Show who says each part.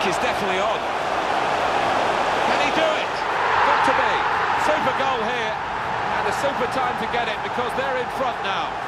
Speaker 1: break is definitely on. Can he do it? Got to be. Super goal here, and a super time to get it because they're in front now.